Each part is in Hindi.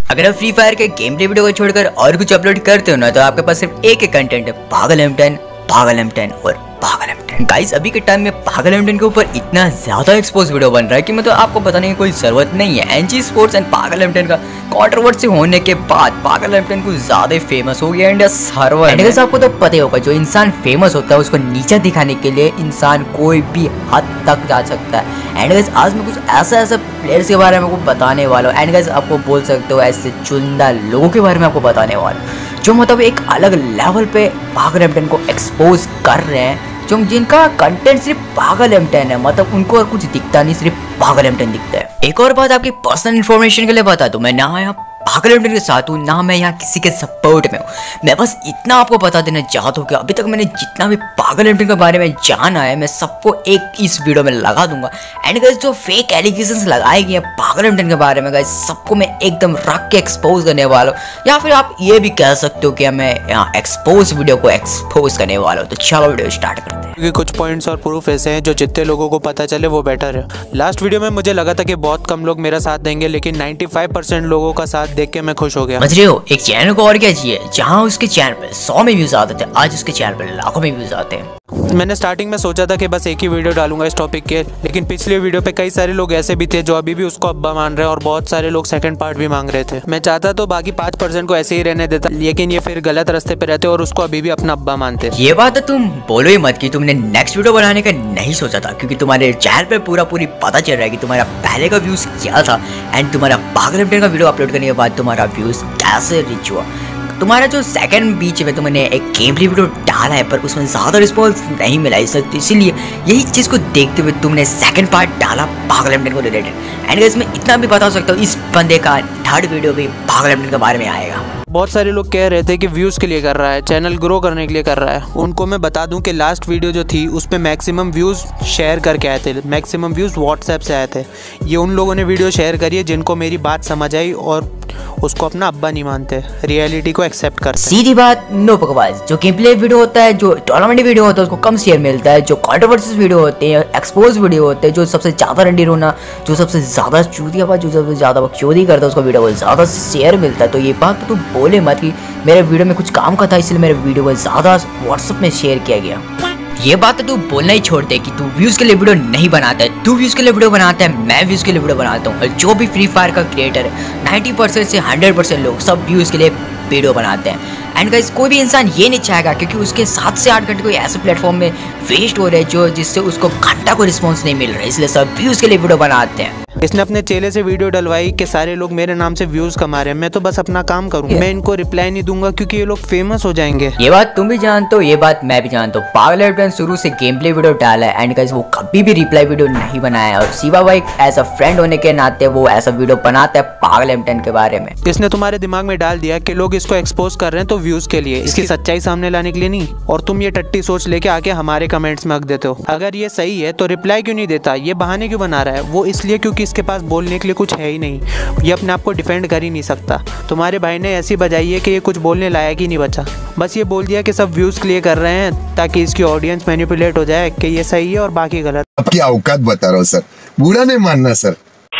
अगर आप फ्री फायर के गेम प्ले वीडियो को छोड़कर और कुछ अपलोड करते हो ना तो आपके पास सिर्फ एक कंटेंट है, पागल M10, पागल M10 और पागल M10। गाइस अभी के टाइम में पागल M10 के ऊपर इतना ज्यादा एक्सपोज वीडियो बन रहा है कि मतलब आपको बताने की कोई जरूरत नहीं है। एनजी स्पोर्ट्स एंड पागल M10 का कंट्रोवर्सी होने के बाद पागल M10 कुछ ज्यादा फेमस हो गया इंडिया सर्वर में। आपको तो पता ही होगा जो इंसान फेमस होता है उसको नीचा दिखाने के लिए इंसान कोई भी हद तक जा सकता है। एंड गाइस आज मैं कुछ ऐसा प्लेयर्स के बारे में आपको बताने वाला हूँ। एंड गाइस आपको बोल सकते हो ऐसे चुनिंदा लोगों के बारे में आपको बताने वाला हूँ जो मतलब एक अलग लेवल पे पागल M10 को एक्सपोज कर रहे हैं, जो जिनका कंटेंट सिर्फ पागल M10 है, मतलब उनको और कुछ दिखता नहीं, सिर्फ पागल M10 दिखता है। एक और बात आपकी पर्सनल इन्फॉर्मेशन के लिए बता दूं, मैं ना यहाँ पागल M10 के साथ हूँ ना मैं यहाँ किसी के सपोर्ट में हूँ। मैं बस इतना आपको बता देना चाहता हूँ कि अभी तक मैंने जितना भी पागल M10 के बारे में जाना है मैं सबको एक इस वीडियो में लगा दूंगा। एंड गाइस जो फेक एलिगेशंस लगाए गए हैं पागल M10 के बारे में गाइस सबको मैं एकदम रख के एक्सपोज करने वाला हूँ, या फिर आप ये भी कह सकते हो कि मैं यहाँ एक्सपोज वीडियो को एक्सपोज करने वाला हूँ। तो चलो वीडियो स्टार्ट करते हैं। क्योंकि कुछ पॉइंट्स और प्रूफ ऐसे हैं जो जितने लोगों को पता चले वो बेटर है। लास्ट वीडियो में मुझे लगा था कि बहुत कम लोग मेरा साथ देंगे, लेकिन 95% लोगों का साथ देख के मैं खुश हो गया। समझ रहे हो, एक चैनल को और क्या चाहिए, जहाँ उसके चैनल पे 100 में व्यूज आते थे आज उसके चैनल पे लाखों में व्यूज आते हैं। मैंने स्टार्टिंग में सोचा था कि बस एक ही वीडियो डालूंगा इस टॉपिक के, लेकिन पिछले वीडियो पे कई सारे लोग ऐसे भी थे जो अभी भी उसको अब्बा मान रहे हैं और बहुत सारे लोग सेकंड पार्ट भी मांग रहे थे। मैं चाहता तो बाकी 5% को ऐसे ही रहने देता, लेकिन ये फिर गलत रास्ते पे रहते और उसको अभी भी अपना अब्बा मानते। ये बात तो तुम बोलो ही मत कि तुमने नेक्स्ट वीडियो बनाने का नहीं सोचा था, क्योंकि तुम्हारे चैनल पे पूरी पता चल रहा है कि तुम्हारा पहले का व्यूज क्या था एंड तुम्हारा पागल M10 का वीडियो अपलोड करने के बाद तुम्हारा व्यूज कैसे रिच हुआ। तुम्हारा जो सेकंड बीच में तुमने एक गेम प्ले वीडियो डाला है पर उसमें ज़्यादा रिस्पॉन्स नहीं मिला, इसीलिए यही चीज़ को देखते हुए तुमने सेकंड पार्ट डाला पागल M10 को रिलेटेड। एंड इसमें इतना भी बता सकता हूँ इस बंदे का थर्ड वीडियो भी पागल M10 के बारे में आएगा। बहुत सारे लोग कह रहे थे कि व्यूज़ के लिए कर रहा है, चैनल ग्रो करने के लिए कर रहा है। उनको मैं बता दूं कि लास्ट वीडियो जो थी उस पर मैक्सिमम व्यूज़ शेयर करके आए थे, मैक्सिमम व्यूज़ व्हाट्सएप से आए थे। ये उन लोगों ने वीडियो शेयर करी है जिनको मेरी बात समझ आई और उसको अपना अब्बा नहीं मानते, रियलिटी को एक्सेप्ट करते। सीधी बात, नो बकवास। जो गेम प्ले वीडियो होता है, जो टूर्नामेंट वीडियो होता है उसको कम शेयर मिलता है। जो कंट्रोवर्सीज वीडियो होते हैं, एक्सपोज वीडियो होते हैं, जो सबसे ज़्यादा रंडी रोना, जो सबसे ज़्यादा चूतियाबाज, जो सबसे ज़्यादा बकचोदी करता है उसको वीडियो को ज़्यादा शेयर मिलता है। तो ये बात तो तू बोले मत कि मेरे वीडियो में कुछ काम का था इसलिए मेरे वीडियो को ज़्यादा व्हाट्सएप में शेयर किया गया। ये बात तो तू बोलना ही छोड़ दे कि तू व्यूज के लिए वीडियो नहीं बनाता है। तू व्यूज के लिए वीडियो बनाता है, मैं व्यूज के लिए वीडियो बनाता हूँ। और जो भी फ्री फायर का क्रिएटर है 90% से 100% लोग सब व्यूज के लिए वीडियो बनाते हैं। एंड गाइस कोई भी इंसान ये नहीं चाहेगा क्योंकि उसके 7 से 8 घंटे कोई ऐसे प्लेटफॉर्म में वेस्ट हो रहे हैं जो जिससे उसको घंटा को रिस्पॉन्स नहीं मिल रहा है, इसलिए सब व्यूज के लिए वीडियो बनाते हैं। इसने अपने चेले से वीडियो डलवाई कि सारे लोग मेरे नाम से व्यूज कमा रहे हैं, मैं तो बस अपना काम करूंगा, मैं इनको रिप्लाई नहीं दूंगा क्योंकि ये लोग फेमस हो जाएंगे। ये बात तुम भी जानते हो, ये बात मैं भी जानता हूँ। पागल M10 शुरू से गेम प्ले वीडियो डाला है एंड गाइस वो कभी भी रिप्लाई वीडियो नहीं बनाया और शिवा भाई एज अ फ्रेंड होने के नाते वो ऐसा वीडियो बनाता है पागल M10 के बारे में। इसने तुम्हारे दिमाग में डाल दिया कि लोग इसको एक्सपोज कर रहे हैं तो व्यूज के लिए, इसकी सच्चाई सामने लाने के लिए नहीं, और तुम ये टट्टी सोच लेके आके हमारे कमेंट्स में हक देते हो। अगर ये सही है तो रिप्लाई क्यों नहीं देता, ये बहाने क्यों बना रहा है? वो इसलिए क्योंकि इसके पास बोलने के लिए कुछ है ही नहीं, ये अपने आप को डिफेंड कर ही नहीं सकता। तुम्हारे भाई ने ऐसी बजाई है कि ये कुछ बोलने लायक ही नहीं बचा, बस ये बोल दिया कि सब व्यूज के लिए कर रहे हैं ताकि इसकी ऑडियंस मैनिपुलेट हो जाए कि ये सही है और बाकी गलत। आपकी औकात बता रहा हूँ सर, बुरा नहीं मानना सर।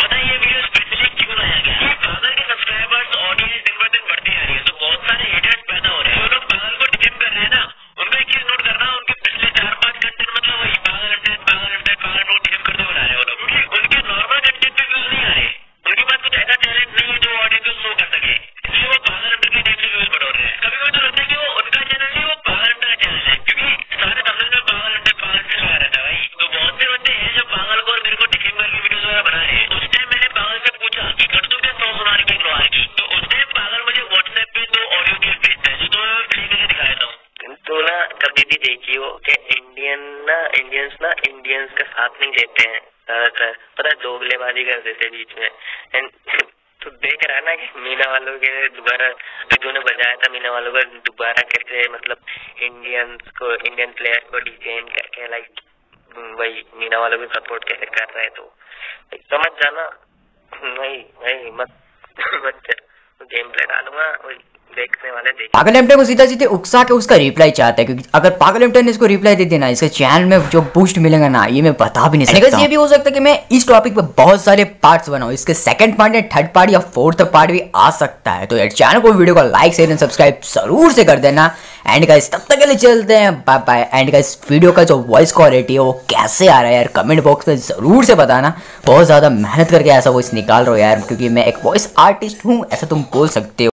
इंडियंस का साथ नहीं देते हैं ज्यादातर, पता है, दोगलेबाजी कर देते बीच में। एंड तो देख रहा है ना कि मीना वालों के दोबारा जो ने बजाया था मीना वालों को दोबारा कैसे मतलब इंडियन प्लेयर को डिफेंड करके लाइक वही मीना वालों को सपोर्ट कैसे कर रहे हैं। तो समझ जाना, वही मत गेम प्ले डालूंगा, वही देखने वाले देख। पागल एम्पटन को सीधा सीधे उकसा के उसका रिप्लाई चाहता है, क्योंकि अगर पागल एम्पटन ने इसको रिप्लाई दे देना, इसके चैनल में जो बूस्ट मिलेगा ना, ये मैं बता भी नहीं सकता। ये भी हो सकता है कि मैं इस टॉपिक पे बहुत सारे पार्ट्स बनाऊं, इसके सेकंड पार्ट या थर्ड पार्ट या फोर्थ पार्ट भी आ सकता है। तो यार चैनल को, वीडियो को लाइक शेयर एंड सब्सक्राइब जरूर से कर देना। एंड गाइस तब तक के लिए चलते हैं, bye bye. And guys video का जो वॉइस क्वालिटी है वो कैसे आ रहा है यार, कमेंट बॉक्स में जरूर से बताना। बहुत ज्यादा मेहनत करके ऐसा वॉइस निकाल रहा हूँ यार, क्योंकि मैं एक वॉइस आर्टिस्ट हूँ, ऐसा तुम बोल सकते हो।